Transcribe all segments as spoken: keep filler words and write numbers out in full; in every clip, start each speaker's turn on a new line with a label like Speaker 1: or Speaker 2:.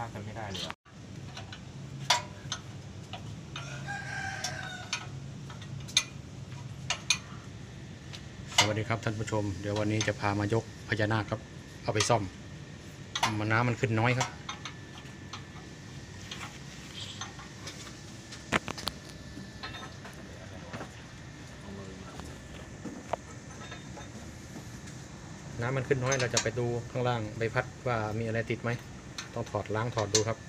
Speaker 1: ากันไม่ได้เลยสวัสดีครับท่านผู้ชมเดี๋ยววันนี้จะพามายกพญานาคครับเอาไปซ่อมมันน้ำมันขึ้นน้อยครับน้ำมันขึ้นน้อยเราจะไปดูข้างล่างใบพัดว่ามีอะไรติดไหมต้องถอดล้างถอดดูครับ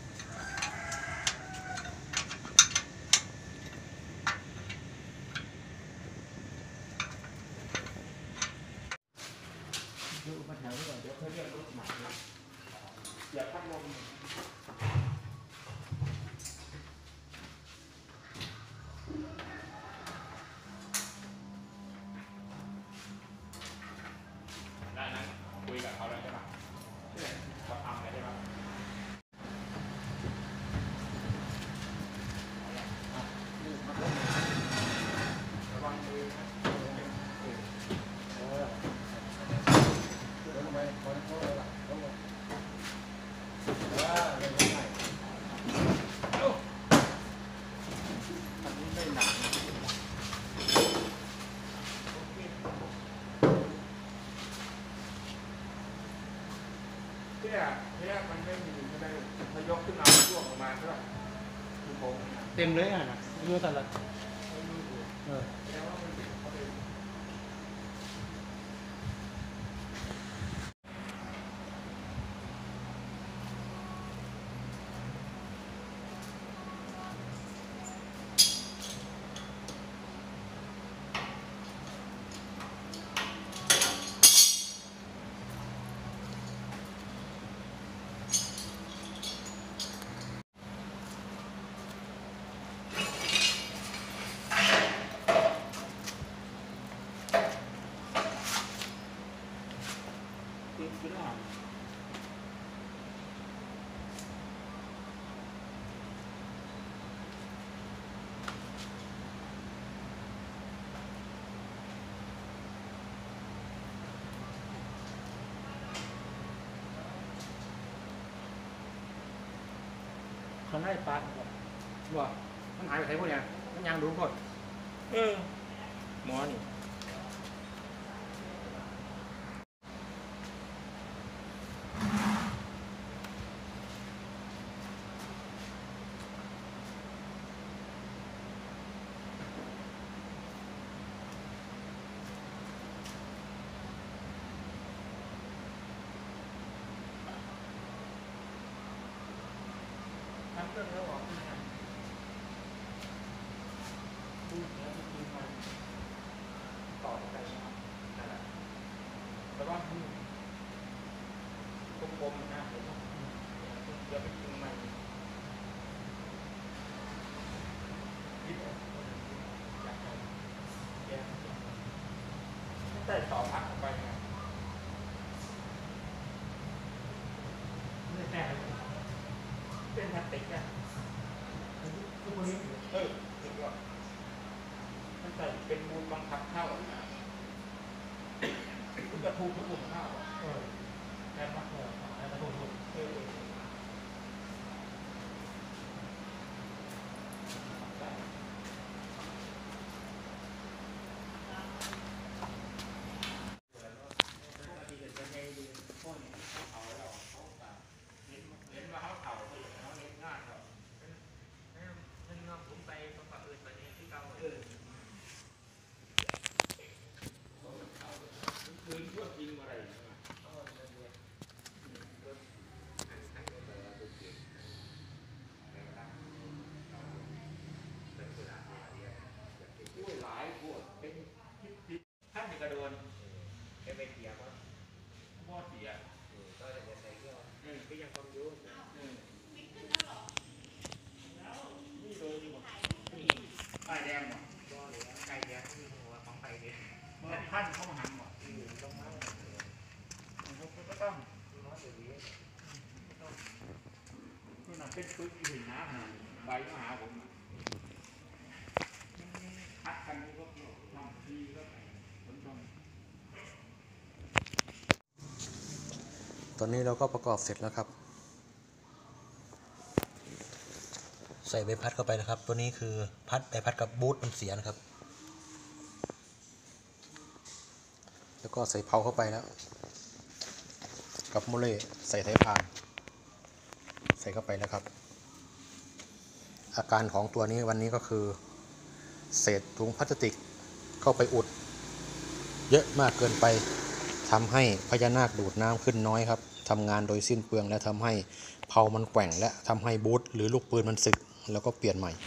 Speaker 1: ดูมาแถวนี้ก่อนเดี๋ยวเขาเรียกรถหมาอย่าพัดลมได้นะคุยกับเขาแล้วใช่ไหมเขาทำอะไรใช่ไหมระวังมือนะเออเดินไปคนเขาเลยล่ะเขาบอกว่าเดินไปไหนเอ้าอันนี้ไม่หนักที่อ่ะที่อ่ะมันไม่มีก็ได้พยกขึ้นมาช่วงออกมาใช่ป่ะคือโค้งเต็มเลยอ่ะนะเรือแต่ละเออแล้วว่ามันเขาเป็นคือได้เขาไล่ปลาก่อนว่ามันหายไปไหนพวกเนี้ยมันยังดูก่อนเออหมอนี่ทำเครื่องแล้วออกดูแล้วดูมันต่อไปนั่นแหละแต่ว่าคมๆนะผมจะไปกินมันยิบออกอยากแย่แต่ต่อพักออกไปไงไม่แน่เป็นพลาสติกอ่ะทุกวันนี้เออถึงว่ามันใส่เป็นมูลบังคับเข้าคุณกระทุ้งทุกมุมเข้าเออแอบมาเออแอบมาทุกๆเออท่านกระโดนเอเวเทียก็มอดเสียก็จะใส่เกลืออืมก็ยังความยุ่งอืมนี่เลยดีกว่าไก่แดงหมดก็เหลือไก่แดงที่หัวของไก่แดงท่านเขามาหันหมดต้องมาก็ต้องนี่มันเป็นปึ๊กหินน้ำใบมหาผมพัดกันนี่ก็ทำทีก็ตอนนี้เราก็ประกอบเสร็จแล้วครับ
Speaker 2: ส่ใบพัดเข้าไปนะครับตัวนี้คือพัดใบพัดกับบูทมันเสียนะครับแล้วก็ใส่เพาเข้าไปแล้วกับโมเลใส่สายพานใส่เข้าไปแล้วครับอาการของตัวนี้วันนี้ก็คือเศษถุงพลาสติกเข้าไปอุดเยอะมากเกินไปทำให้พญานาคดูดน้ำขึ้นน้อยครับทำงานโดยสิ้นเปลืองและทำให้เพามันแกว่งและทำให้บูทหรือลูกปืนมันสึกแล้วก็เปลี่ยนใหม่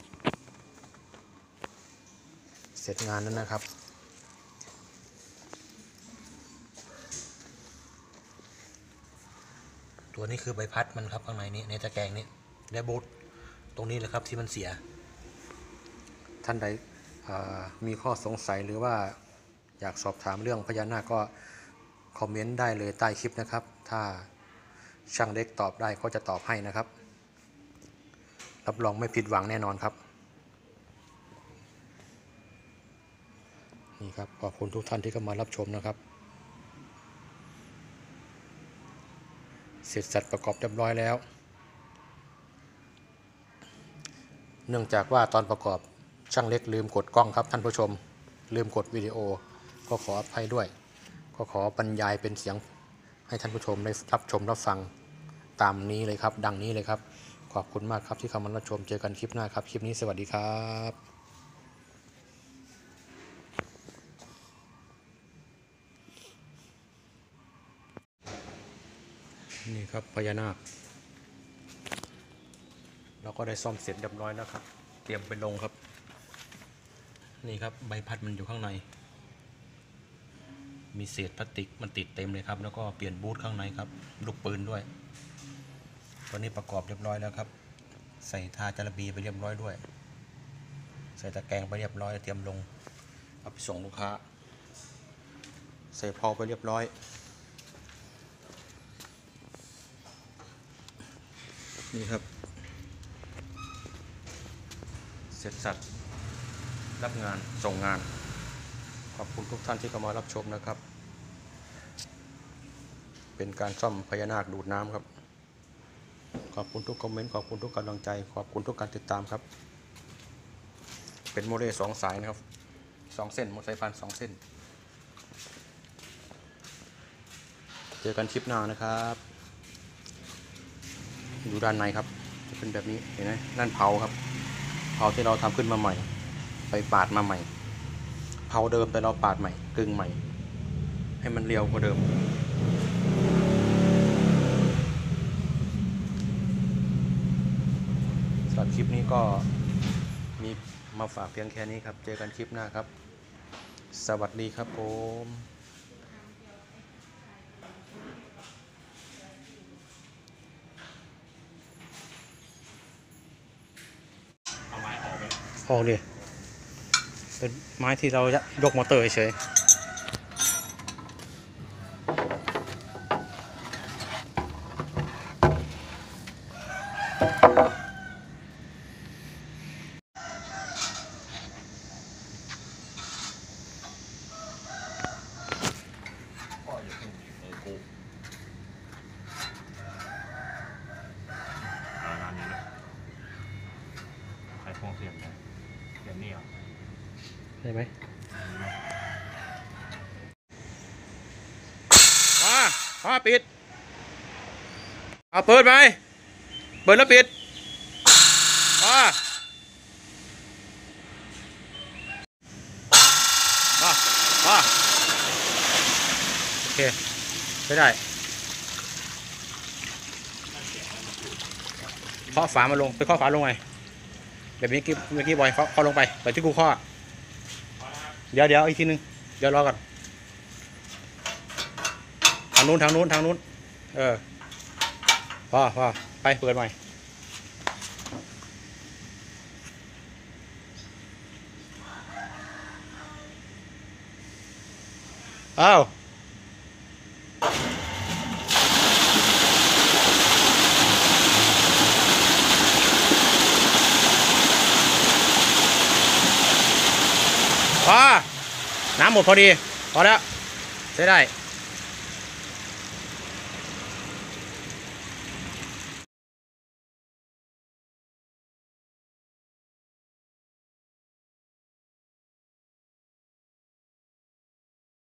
Speaker 2: เสร็จงานแล้วนะครับตัวนี้คือใบพัดมันครับข้างในนี้ในตะแกรงนี้และบูทตรงนี้แหละครับที่มันเสียท่านใดมีข้อสงสัยหรือว่าอยากสอบถามเรื่องพญานาคก็คอมเมนต์ได้เลยใต้คลิปนะครับถ้าช่างเล็กตอบได้ก็จะตอบให้นะครับรับรองไม่ผิดหวังแน่นอนครับนี่ครับขอบคุณทุกท่านที่เข้ามารับชมนะครับเสร็จสัดประกอบเรียบร้อยแล้วเนื่องจากว่าตอนประกอบช่างเล็กลืมกดกล้องครับท่านผู้ชมลืมกดวิดีโอก็ขออภัยด้วยก็ขอบรรยายเป็นเสียงให้ท่านผู้ชมได้รับชมรับฟังตามนี้เลยครับดังนี้เลยครับขอบคุณมากครับที่เข้ามารับชมเจอกันคลิปหน้าครับคลิปนี้สวัสดีครับนี่ครับพญานาคเราก็ได้ซ่อมเสร็จเรียบร้อยแล้วครับเตรียมไปลงครับนี่ครับใบพัดมันอยู่ข้างในมีเศษพลาสติกมันติดเต็มเลยครับแล้วก็เปลี่ยนบูทข้างในครับลูกปืนด้วยตัวนี้ประกอบเรียบร้อยแล้วครับใส่ทาจาระบีไปเรียบร้อยด้วยใส่ตะแกรงไปเรียบร้อยเตรียมลงเอาไปส่งลูกค้าใส่เพาไปเรียบร้อยนี่ครับเสร็จสัตว์รับงานส่งงานขอบคุณทุกท่านที่เข้ามารับชมนะครับเป็นการซ่อมพญานาคดูดน้ำครับขอบคุณทุกคอมเมนต์ขอบคุณทุกกำลังใจขอบคุณทุกการติดตามครับเป็นโมเลสองสายนะครับสองเส้นโมไซพันสองเส้นเจอกันคลิปหน้านะครับอยู่ด้านในครับจะเป็นแบบนี้เห็นไหมนั่นเผาครับเผาที่เราทำขึ้นมาใหม่ไปปาดมาใหม่เผาเดิมแต่เราปาดใหม่กึ่งใหม่ให้มันเรียวกว่าเดิมสำหรับคลิปนี้ก็มีมาฝากเพียงแค่นี้ครับเจอกันคลิปหน้าครับสวัสดีครับผมเอาไม้ออกไปออกดิเป็นไม้ที่เรายกมอเตอร์เฉย
Speaker 3: พวงเสียบเลยเสียบนี่เหรอ
Speaker 2: ได้ไหมมามาปิดเอาเปิดไหมเปิดแล้วปิดมามามาโอเคไม่ได้เคาะฝามาลงไปเคาะฝาลงไงแบบนี้กี้เมื่อกี้บอยเขาเขาลงไปไปที่กูข้อเดี๋ยวเดี๋ยวอีกทีนึงเดี๋ยวรอก่อนทางนู้นทางนู้นทางนู้นเออพอพอไปเปิดใหม่อ้าวพอน้ำหมดพอดีพอแล้วใช้ได้